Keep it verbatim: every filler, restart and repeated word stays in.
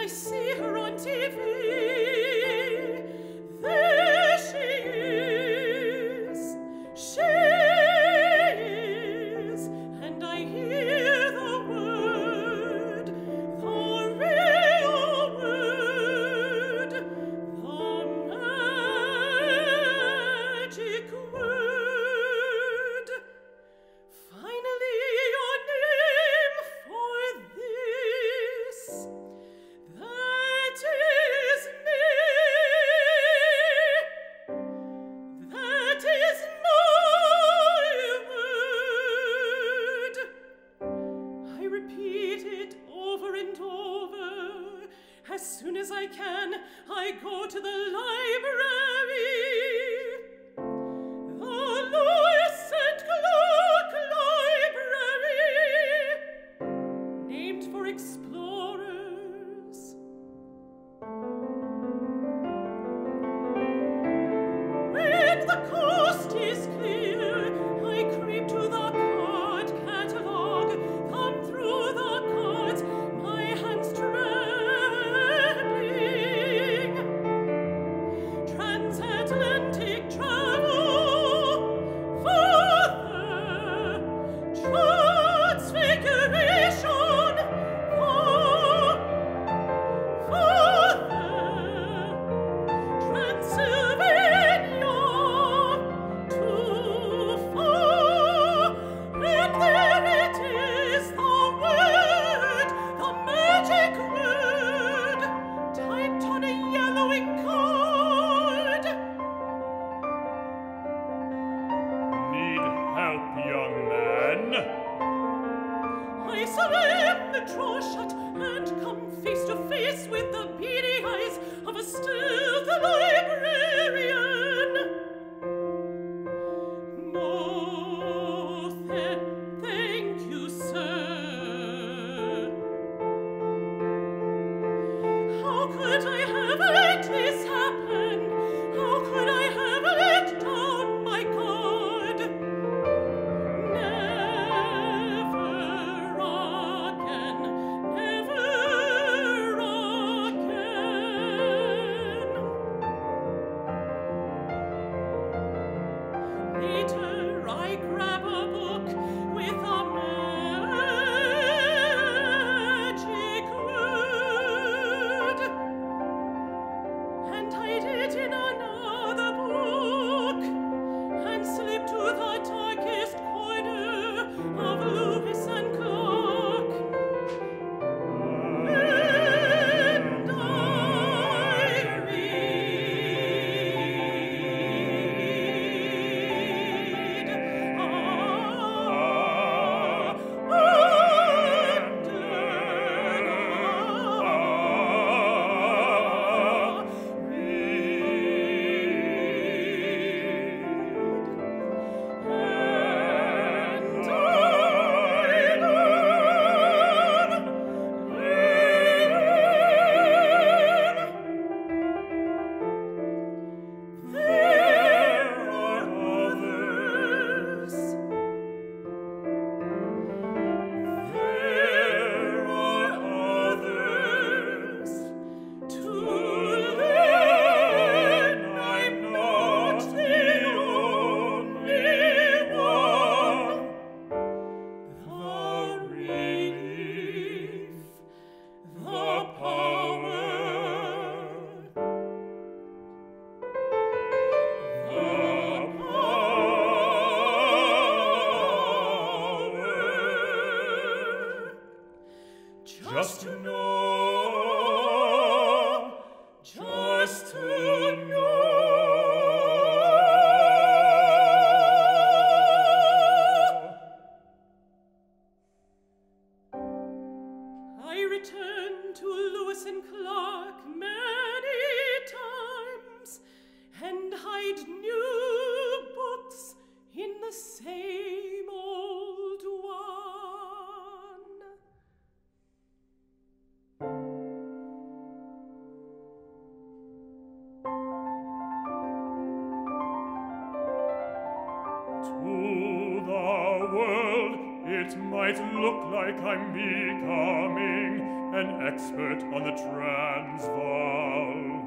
I see her on T V. There she is, she is, and I hear the word, the real word, the magic word. Finally, your name for this. That is me. That is my word. I repeat it over and over. As soon as I can, I go to the library. The Lewis and Clark Library, named for explorers. When the coast is clear, I creep to the card catalogue, thumb through the cards, my hands trembling. Transatlantic travel, father, transfiguration, father, Transylvania, too far, and there it is, the word, the magic word, typed on a yellowing card. Need help, young man? I slam the drawer shut and come face to face with the beady eyes of a stealthy librarian. No, th- thank you, sir. How could I have let this happen? How could I have let down my guard? Never again, never again. Later I grab a book with a magic word and hide it in another book and slip to the darkest corner of Lewis and Clark. And I read, ah, and then just to know, just to know. I return to Lewis and Clark many times and hide new books in the same old one. To the world it might look like I'm becoming an expert on the Transvaal.